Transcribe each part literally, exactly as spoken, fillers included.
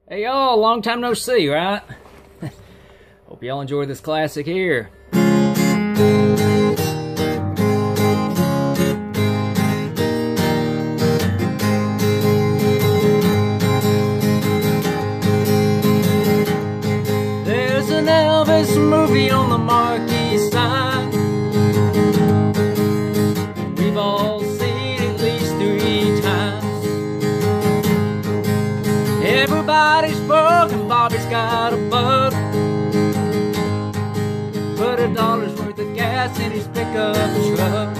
Hey y'all, long time no see, right? Hope y'all enjoy this classic here. There's an Elvis movie on the marquee sign. We've all seen it at least three times. Everybody's broken, Bobby's got a bug. Put a dollar's worth of gas in his pickup truck.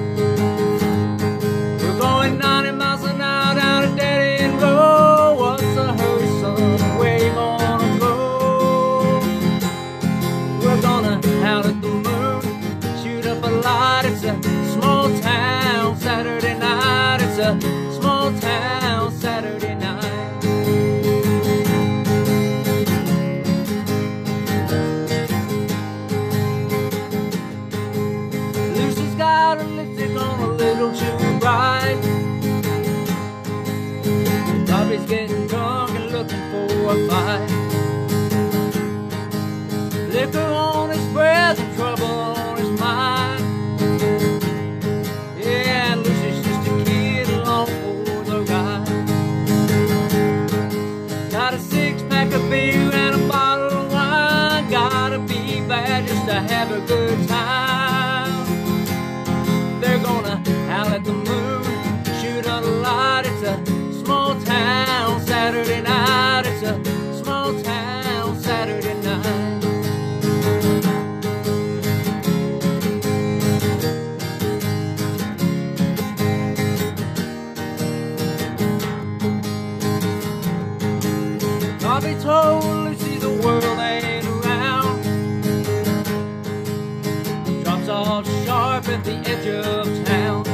We're going ninety miles an hour down a dead-end road. What's the hurry, son? Where you gonna go? We're gonna out at the moon, shoot up a light. It's a small town Saturday night. It's a small town Saturday night. Got a lipstick on a little too bright. Bobby's getting drunk and looking for a fight. Liquor on his breath and trouble on his mind. Yeah, and Lucy's just a kid along for the ride. Got a six-pack of beer and a bottle of wine. Gotta be bad just to have a good time. They're gonna howl at the moon, shoot on a light. It's a small town Saturday night. It's a small town Saturday night. Bobby told Lucy the world ain't around. Drops off sharp at the edge of town.